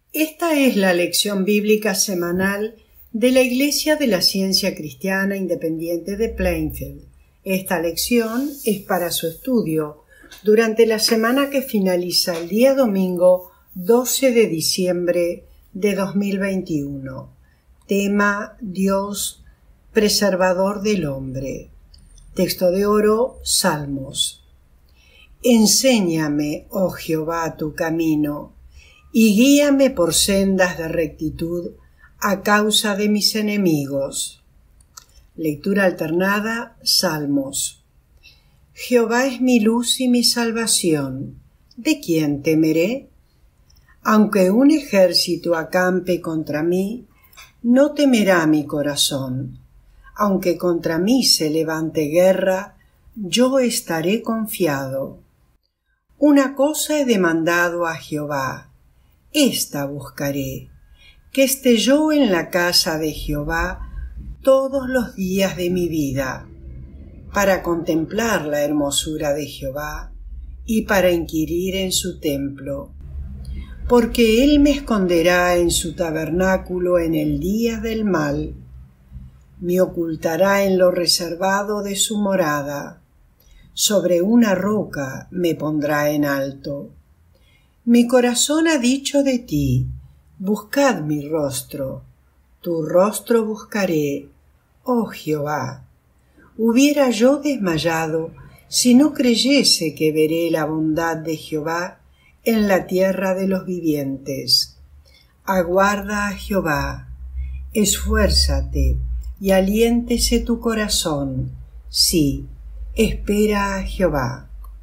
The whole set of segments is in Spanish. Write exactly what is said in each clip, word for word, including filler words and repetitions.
Esta es la lección bíblica semanal de la Iglesia de la Ciencia Cristiana Independiente de Plainfield. Esta lección es para su estudio durante la semana que finaliza el día domingo doce de diciembre de dos mil veintiuno. Tema: Dios, preservador del hombre. Texto de oro: Salmos. Enséñame, oh Jehová, tu camino, y guíame por sendas de rectitud a causa de mis enemigos. Lectura alternada, Salmos. Jehová es mi luz y mi salvación. ¿De quién temeré? Aunque un ejército acampe contra mí, no temerá mi corazón. Aunque contra mí se levante guerra, yo estaré confiado. Una cosa he demandado a Jehová, esta buscaré, que esté yo en la casa de Jehová todos los días de mi vida, para contemplar la hermosura de Jehová y para inquirir en su templo. Porque él me esconderá en su tabernáculo en el día del mal, me ocultará en lo reservado de su morada, sobre una roca me pondrá en alto. Mi corazón ha dicho de ti, buscad mi rostro, tu rostro buscaré, oh Jehová. Hubiera yo desmayado si no creyese que veré la bondad de Jehová en la tierra de los vivientes. Aguarda a Jehová, esfuérzate y aliéntese tu corazón. Sí, espera a Jehová.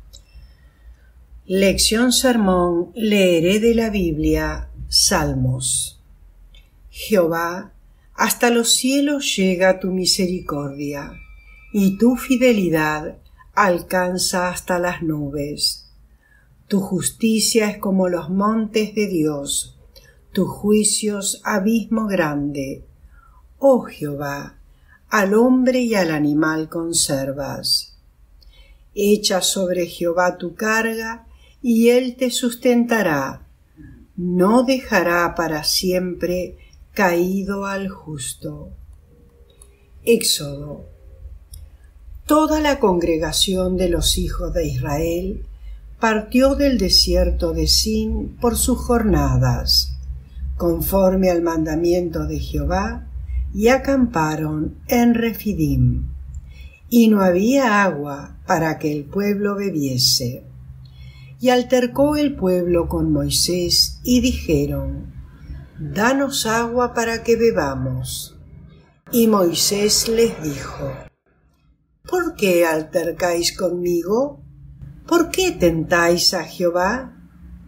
Lección sermón, leeré de la Biblia, Salmos. Jehová, hasta los cielos llega tu misericordia, y tu fidelidad alcanza hasta las nubes. Tu justicia es como los montes de Dios, tus juicios abismo grande. Oh Jehová, al hombre y al animal conservas. Echa sobre Jehová tu carga, y él te sustentará. No dejará para siempre caído al justo. Éxodo. Toda la congregación de los hijos de Israel partió del desierto de Sin por sus jornadas, conforme al mandamiento de Jehová, y acamparon en Refidim. Y no había agua para que el pueblo bebiese. Y altercó el pueblo con Moisés, y dijeron: Danos agua para que bebamos. Y Moisés les dijo: ¿Por qué altercáis conmigo? ¿Por qué tentáis a Jehová?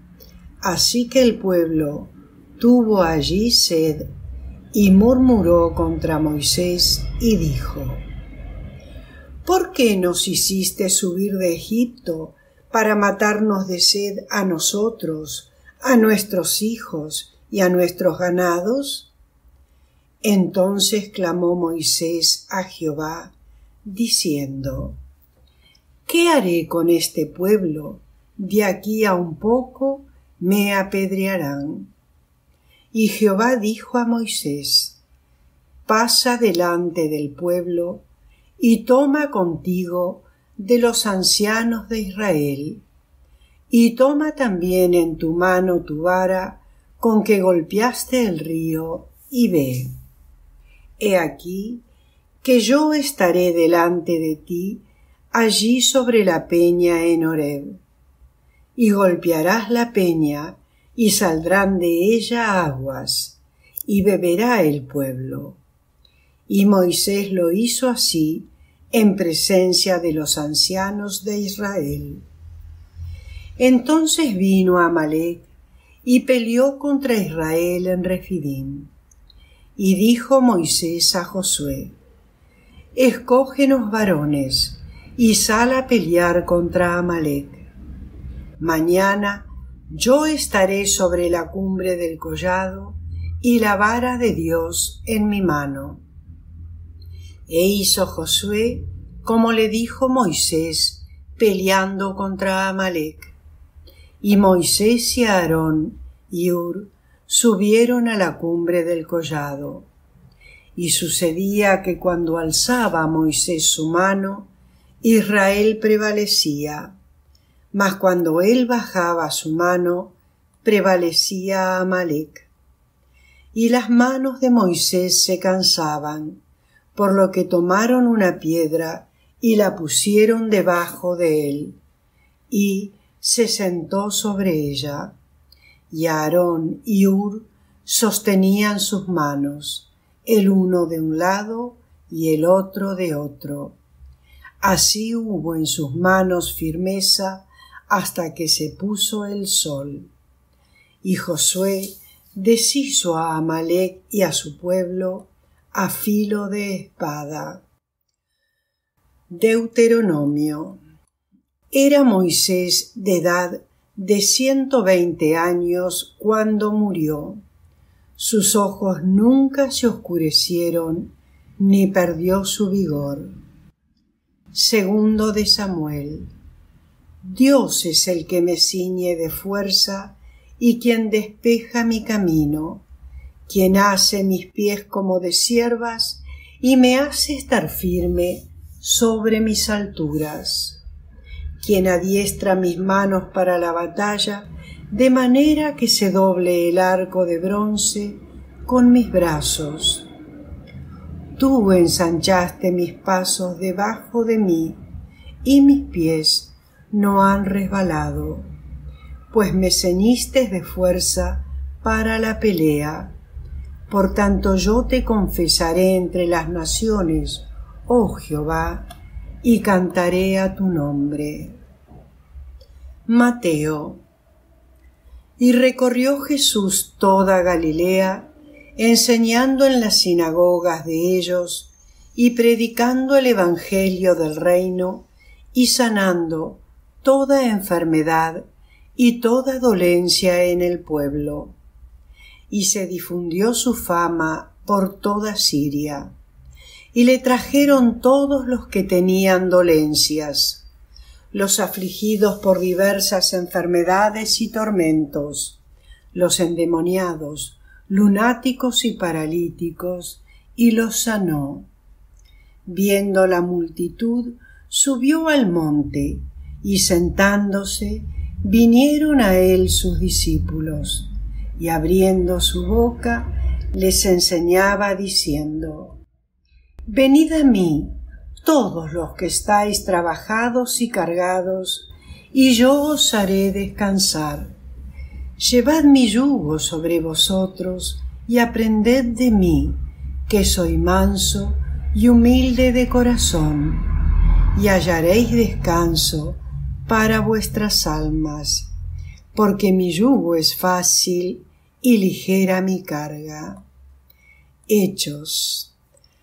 Así que el pueblo tuvo allí sed, y murmuró contra Moisés, y dijo: ¿Por qué nos hiciste subir de Egipto para matarnos de sed a nosotros, a nuestros hijos y a nuestros ganados? Entonces clamó Moisés a Jehová, diciendo: ¿Qué haré con este pueblo? De aquí a un poco me apedrearán. Y Jehová dijo a Moisés: Pasa delante del pueblo y toma contigo de los ancianos de Israel, y toma también en tu mano tu vara con que golpeaste el río, y ve. He aquí que yo estaré delante de ti allí sobre la peña en Horeb, y golpearás la peña, y saldrán de ella aguas, y beberá el pueblo. Y Moisés lo hizo así en presencia de los ancianos de Israel. Entonces vino Amalec y peleó contra Israel en Refidim. Y dijo Moisés a Josué: Escógenos varones, y sal a pelear contra Amalec. Mañana yo estaré sobre la cumbre del collado, y la vara de Dios en mi mano. E hizo Josué como le dijo Moisés, peleando contra Amalec. Y Moisés y Aarón y Hur subieron a la cumbre del collado. Y sucedía que cuando alzaba Moisés su mano, Israel prevalecía, mas cuando él bajaba su mano, prevalecía Amalec. Y las manos de Moisés se cansaban, por lo que tomaron una piedra y la pusieron debajo de él, y se sentó sobre ella. Y Aarón y Hur sostenían sus manos, el uno de un lado y el otro de otro. Así hubo en sus manos firmeza hasta que se puso el sol. Y Josué deshizo a Amalec y a su pueblo a filo de espada. Deuteronomio. Era Moisés de edad de ciento veinte años cuando murió. Sus ojos nunca se oscurecieron, ni perdió su vigor. Segundo de Samuel. Dios es el que me ciñe de fuerza y quien despeja mi camino, quien hace mis pies como de ciervas y me hace estar firme sobre mis alturas, quien adiestra mis manos para la batalla, de manera que se doble el arco de bronce con mis brazos. Tú ensanchaste mis pasos debajo de mí, y mis pies no han resbalado, pues me ceñiste de fuerza para la pelea. Por tanto yo te confesaré entre las naciones, oh Jehová, y cantaré a tu nombre. Mateo. Y recorrió Jesús toda Galilea, enseñando en las sinagogas de ellos y predicando el evangelio del reino y sanando toda enfermedad y toda dolencia en el pueblo. Y se difundió su fama por toda Siria. Y le trajeron todos los que tenían dolencias, los afligidos por diversas enfermedades y tormentos, los endemoniados, lunáticos y paralíticos, y los sanó. Viendo la multitud, subió al monte, y sentándose, vinieron a él sus discípulos, y abriendo su boca, les enseñaba diciendo: Venid a mí, todos los que estáis trabajados y cargados, y yo os haré descansar. Llevad mi yugo sobre vosotros, y aprended de mí, que soy manso y humilde de corazón, y hallaréis descanso para vuestras almas, porque mi yugo es fácil y ligera mi carga. Hechos.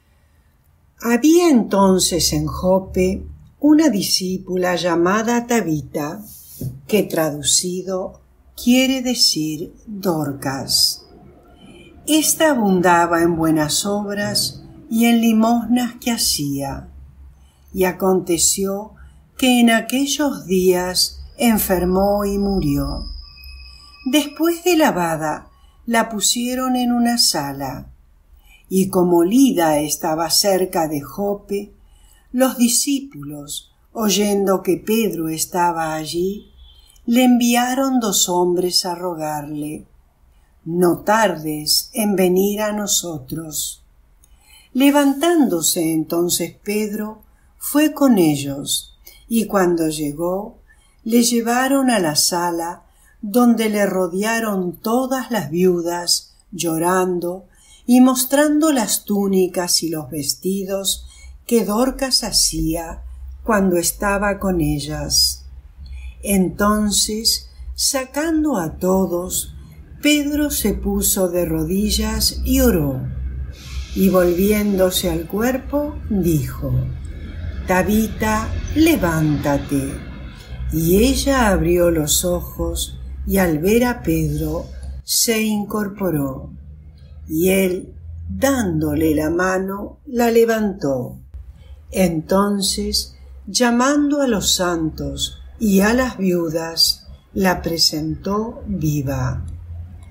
Había entonces en Jope una discípula llamada Tabita, que traducido quiere decir Dorcas. Esta abundaba en buenas obras y en limosnas que hacía. Y aconteció que en aquellos días enfermó y murió. Después de lavada, la pusieron en una sala. Y como Lida estaba cerca de Jope, los discípulos, oyendo que Pedro estaba allí, le enviaron dos hombres a rogarle: no tardes en venir a nosotros. Levantándose entonces Pedro, fue con ellos, y cuando llegó, le llevaron a la sala, donde le rodearon todas las viudas, llorando, y mostrando las túnicas y los vestidos que Dorcas hacía cuando estaba con ellas. Entonces, sacando a todos, Pedro se puso de rodillas y oró, y volviéndose al cuerpo, dijo: Tabita, levántate. Y ella abrió los ojos, y al ver a Pedro, se incorporó. Y él, dándole la mano, la levantó. Entonces, llamando a los santos y a las viudas, la presentó viva.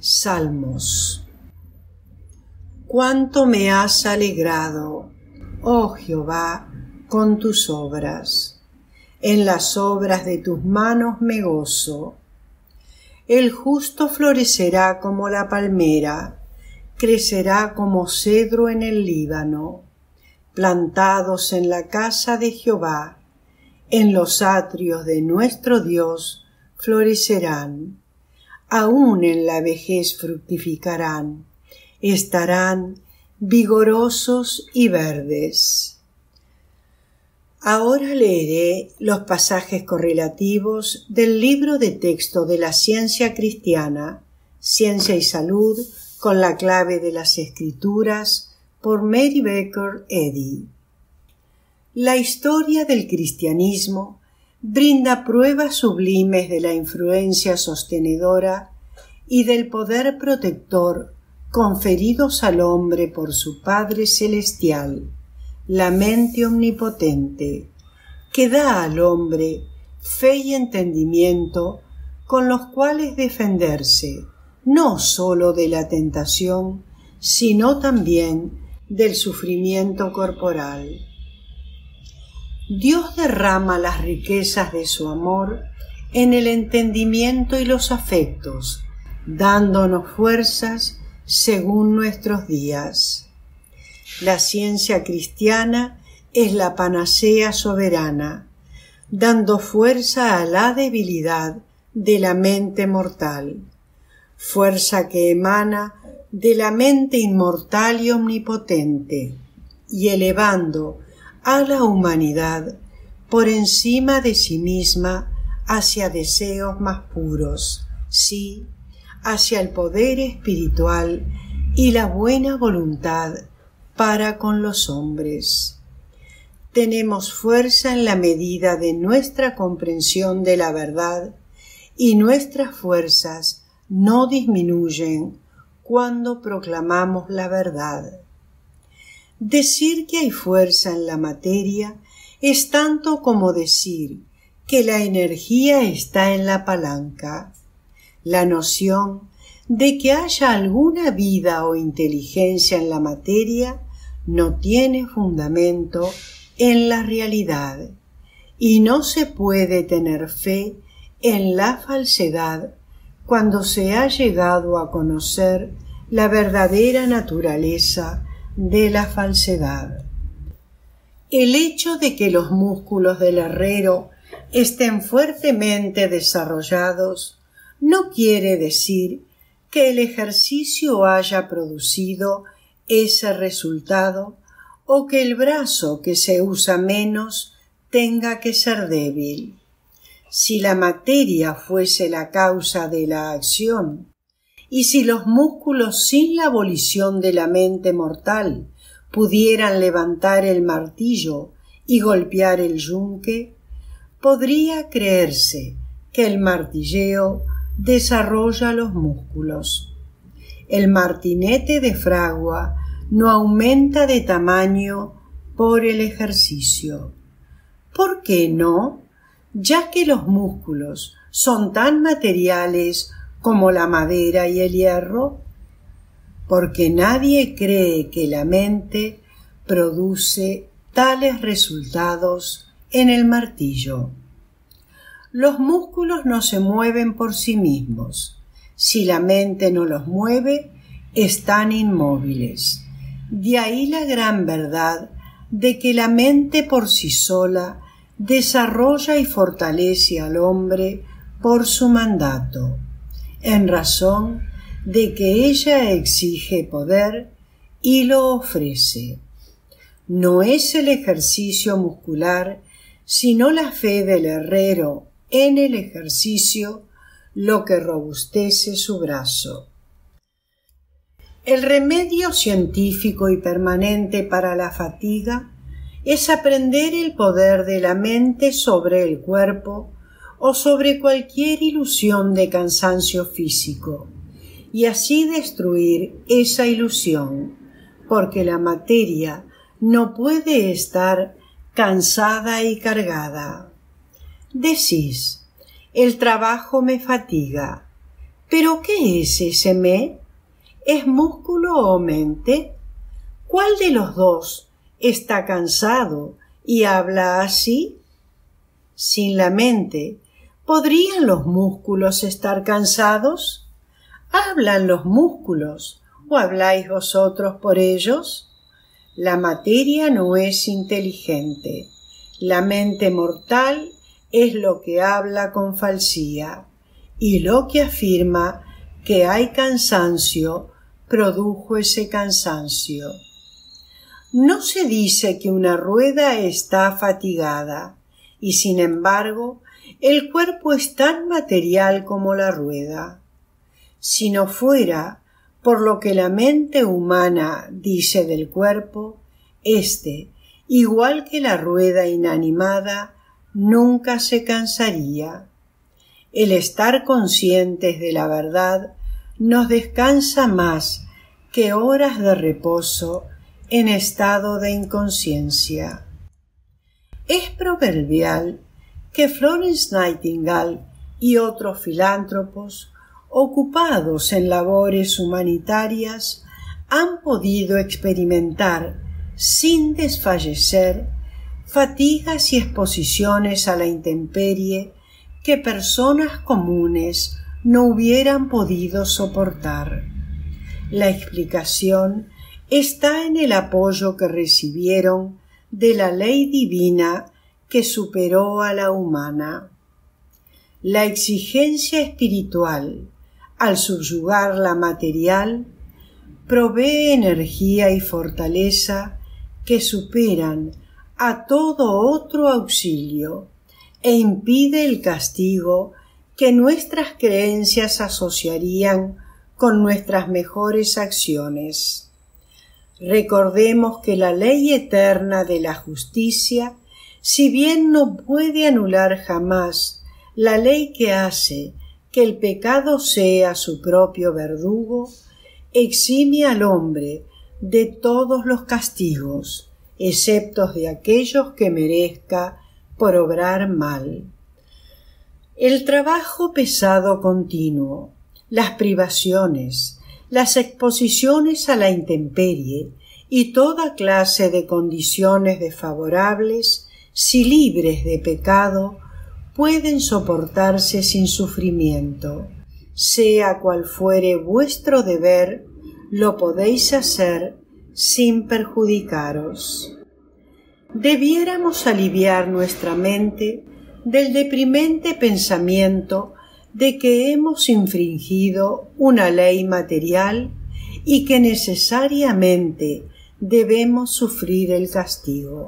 Salmos. Cuánto me has alegrado, oh Jehová, con tus obras. En las obras de tus manos me gozo. El justo florecerá como la palmera, crecerá como cedro en el Líbano, plantados en la casa de Jehová, en los atrios de nuestro Dios florecerán. Aún en la vejez fructificarán, estarán vigorosos y verdes. Ahora leeré los pasajes correlativos del libro de texto de la ciencia cristiana, Ciencia y Salud, con la clave de las Escrituras, por Mary Baker Eddy. La historia del cristianismo brinda pruebas sublimes de la influencia sostenedora y del poder protector conferidos al hombre por su Padre Celestial, la mente omnipotente, que da al hombre fe y entendimiento con los cuales defenderse no sólo de la tentación, sino también del sufrimiento corporal. Dios derrama las riquezas de su amor en el entendimiento y los afectos, dándonos fuerzas según nuestros días. La ciencia cristiana es la panacea soberana, dando fuerza a la debilidad de la mente mortal, fuerza que emana de la mente inmortal y omnipotente, y elevando a la humanidad por encima de sí misma hacia deseos más puros, sí, hacia el poder espiritual y la buena voluntad para con los hombres. Tenemos fuerza en la medida de nuestra comprensión de la verdad, y nuestras fuerzas no disminuyen cuando proclamamos la verdad. Decir que hay fuerza en la materia es tanto como decir que la energía está en la palanca. La noción de que haya alguna vida o inteligencia en la materia no tiene fundamento en la realidad, y no se puede tener fe en la falsedad cuando se ha llegado a conocer la verdadera naturaleza de la falsedad. El hecho de que los músculos del herrero estén fuertemente desarrollados no quiere decir que el ejercicio haya producido ese resultado o que el brazo que se usa menos tenga que ser débil. Si la materia fuese la causa de la acción, y si los músculos sin la volición de la mente mortal pudieran levantar el martillo y golpear el yunque, podría creerse que el martilleo desarrolla los músculos. El martinete de fragua no aumenta de tamaño por el ejercicio. ¿Por qué no? Ya que los músculos son tan materiales como la madera y el hierro, porque nadie cree que la mente produce tales resultados en el martillo. Los músculos no se mueven por sí mismos. Si la mente no los mueve, están inmóviles. De ahí la gran verdad de que la mente por sí sola desarrolla y fortalece al hombre por su mandato, en razón de que ella exige poder y lo ofrece. No es el ejercicio muscular, sino la fe del herrero en el ejercicio lo que robustece su brazo. El remedio científico y permanente para la fatiga es aprender el poder de la mente sobre el cuerpo o sobre cualquier ilusión de cansancio físico, y así destruir esa ilusión, porque la materia no puede estar cansada y cargada. Decís, el trabajo me fatiga, ¿Pero qué es ese me? ¿Es músculo o mente? ¿Cuál de los dos está cansado y habla así? Sin la mente, ¿podrían los músculos estar cansados? ¿Hablan los músculos o habláis vosotros por ellos? La materia no es inteligente. La mente mortal es lo que habla con falsía, y lo que afirma que hay cansancio produjo ese cansancio. No se dice que una rueda está fatigada, y sin embargo el cuerpo es tan material como la rueda. Si no fuera por lo que la mente humana dice del cuerpo, éste, igual que la rueda inanimada, nunca se cansaría. El estar conscientes de la verdad nos descansa más que horas de reposo en estado de inconsciencia. Es proverbial que Florence Nightingale y otros filántropos ocupados en labores humanitarias han podido experimentar sin desfallecer fatigas y exposiciones a la intemperie que personas comunes no hubieran podido soportar. La explicación está en el apoyo que recibieron de la ley divina que superó a la humana. La exigencia espiritual, al subyugar la material, provee energía y fortaleza que superan a todo otro auxilio e impide el castigo que nuestras creencias asociarían con nuestras mejores acciones. Recordemos que la ley eterna de la justicia, si bien no puede anular jamás la ley que hace que el pecado sea su propio verdugo, exime al hombre de todos los castigos, excepto de aquellos que merezca por obrar mal. El trabajo pesado continuo, las privaciones, las exposiciones a la intemperie y toda clase de condiciones desfavorables, si libres de pecado, pueden soportarse sin sufrimiento. Sea cual fuere vuestro deber, lo podéis hacer sin perjudicaros. Debiéramos aliviar nuestra mente del deprimente pensamiento de que hemos infringido una ley material y que necesariamente debemos sufrir el castigo.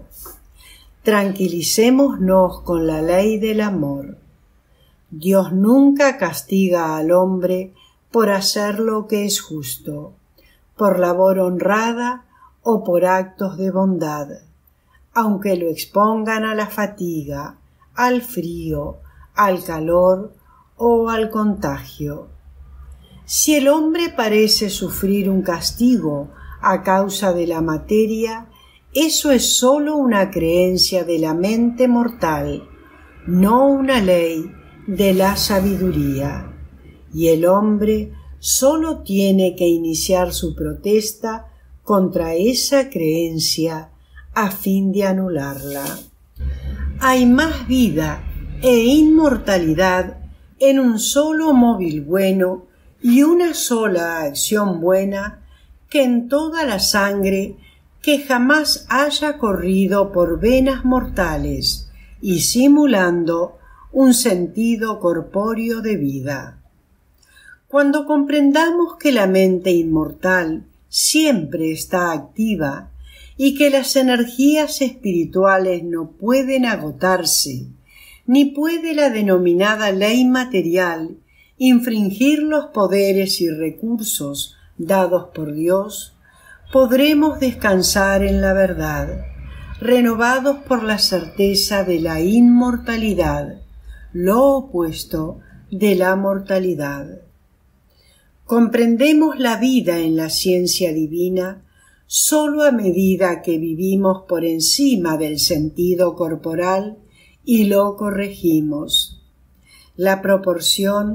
Tranquilicémonos con la ley del amor. Dios nunca castiga al hombre por hacer lo que es justo, por labor honrada o por actos de bondad, aunque lo expongan a la fatiga, al frío, al calor o al contagio. Si el hombre parece sufrir un castigo a causa de la materia, eso es sólo una creencia de la mente mortal, no una ley de la sabiduría. Y el hombre sólo tiene que iniciar su protesta contra esa creencia a fin de anularla. Hay más vida e inmortalidad en un solo móvil bueno y una sola acción buena que en toda la sangre que jamás haya corrido por venas mortales y simulando un sentido corpóreo de vida. Cuando comprendamos que la mente inmortal siempre está activa y que las energías espirituales no pueden agotarse, ni puede la denominada ley material infringir los poderes y recursos dados por Dios, podremos descansar en la verdad, renovados por la certeza de la inmortalidad, lo opuesto de la mortalidad. Comprendemos la vida en la ciencia divina sólo a medida que vivimos por encima del sentido corporal y lo corregimos. La proporción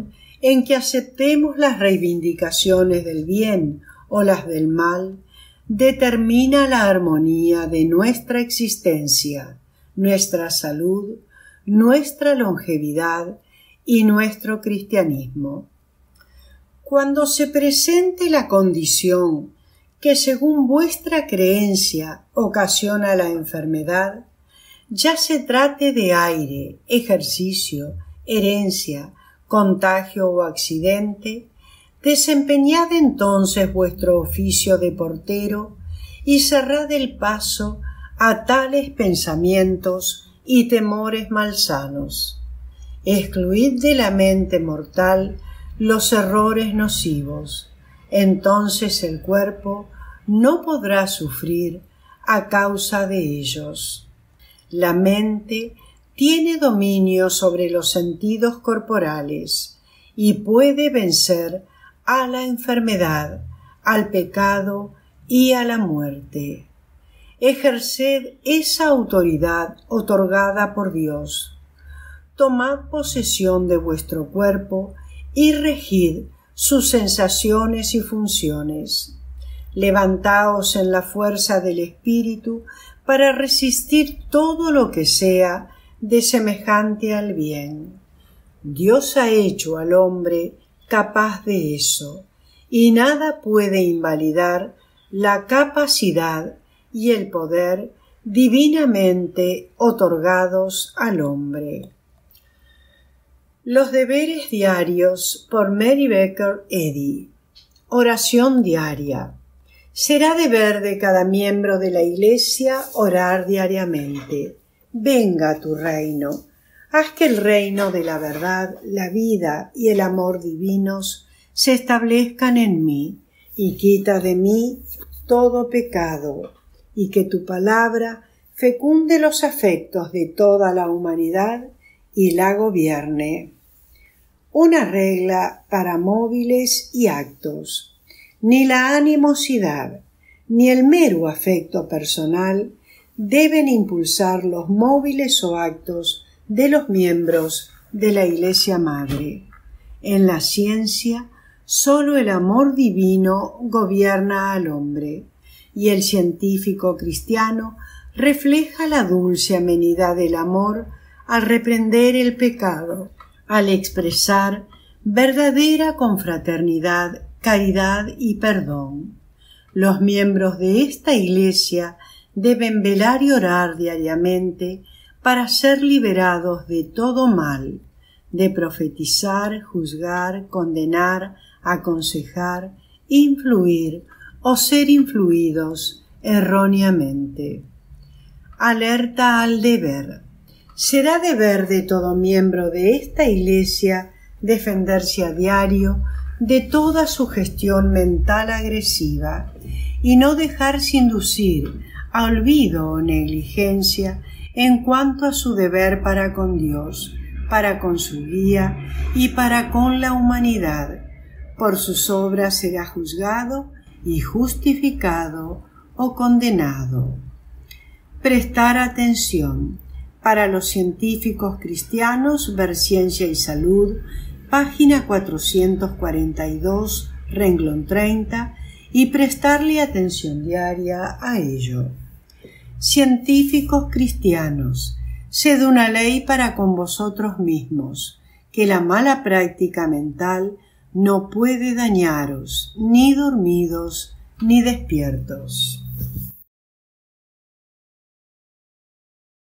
en que aceptemos las reivindicaciones del bien o las del mal, determina la armonía de nuestra existencia, nuestra salud, nuestra longevidad y nuestro cristianismo. Cuando se presente la condición que según vuestra creencia ocasiona la enfermedad, ya se trate de aire, ejercicio, herencia, contagio o accidente, desempeñad entonces vuestro oficio de portero y cerrad el paso a tales pensamientos y temores malsanos. Excluid de la mente mortal los errores nocivos, entonces el cuerpo no podrá sufrir a causa de ellos. La mente tiene dominio sobre los sentidos corporales y puede vencer a la enfermedad, al pecado y a la muerte. Ejerced esa autoridad otorgada por Dios. Tomad posesión de vuestro cuerpo y regid sus sensaciones y funciones. Levantaos en la fuerza del Espíritu para resistir todo lo que sea de semejante al bien. Dios ha hecho al hombre capaz de eso, y nada puede invalidar la capacidad y el poder divinamente otorgados al hombre. Los deberes diarios por Mary Baker Eddy. Oración diaria. Será deber de cada miembro de la Iglesia orar diariamente. Venga tu reino. Haz que el reino de la verdad, la vida y el amor divinos se establezcan en mí, y quita de mí todo pecado, y que tu palabra fecunde los afectos de toda la humanidad y la gobierne. Una regla para móviles y actos. Ni la animosidad, ni el mero afecto personal deben impulsar los móviles o actos de los miembros de la Iglesia Madre. En la ciencia, sólo el amor divino gobierna al hombre, y el científico cristiano refleja la dulce amenidad del amor al reprender el pecado, al expresar verdadera confraternidad, caridad y perdón. Los miembros de esta Iglesia deben velar y orar diariamente para ser liberados de todo mal, de profetizar, juzgar, condenar, aconsejar, influir o ser influidos erróneamente. Alerta al deber. Será deber de todo miembro de esta Iglesia defenderse a diario de toda sugestión mental agresiva y no dejarse inducir a olvido o negligencia en cuanto a su deber para con Dios, para con su guía y para con la humanidad. Por sus obras será juzgado y justificado o condenado. Prestar atención. Para los científicos cristianos, ver Ciencia y Salud, página cuatrocientos cuarenta y dos, renglón treinta, y prestarle atención diaria a ello. Científicos cristianos, sed una ley para con vosotros mismos, que la mala práctica mental no puede dañaros, ni dormidos ni despiertos.